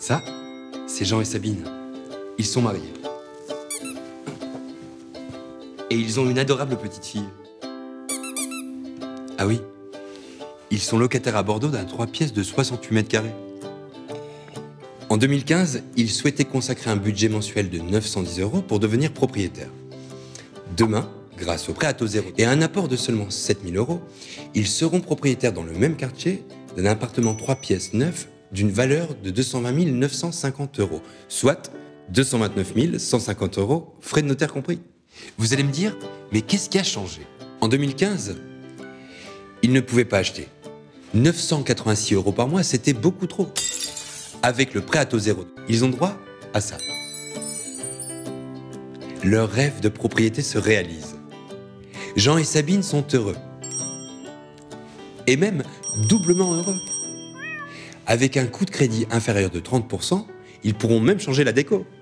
Ça, c'est Jean et Sabine. Ils sont mariés. Et ils ont une adorable petite fille. Ah oui, ils sont locataires à Bordeaux d'un 3 pièces de 68 mètres carrés. En 2015, ils souhaitaient consacrer un budget mensuel de 910 € pour devenir propriétaires. Demain, grâce au prêt à taux zéro et à un apport de seulement 7 000 €, ils seront propriétaires dans le même quartier d'un appartement 3 pièces neuf d'une valeur de 220 950 €, soit 229 150 €, frais de notaire compris. Vous allez me dire, mais qu'est-ce qui a changé? En 2015, ils ne pouvaient pas acheter. 986 € par mois, c'était beaucoup trop. Avec le prêt à taux zéro, ils ont droit à ça. Leur rêve de propriété se réalise. Jean et Sabine sont heureux. Et même doublement heureux. Avec un coût de crédit inférieur de 30%, ils pourront même changer la déco.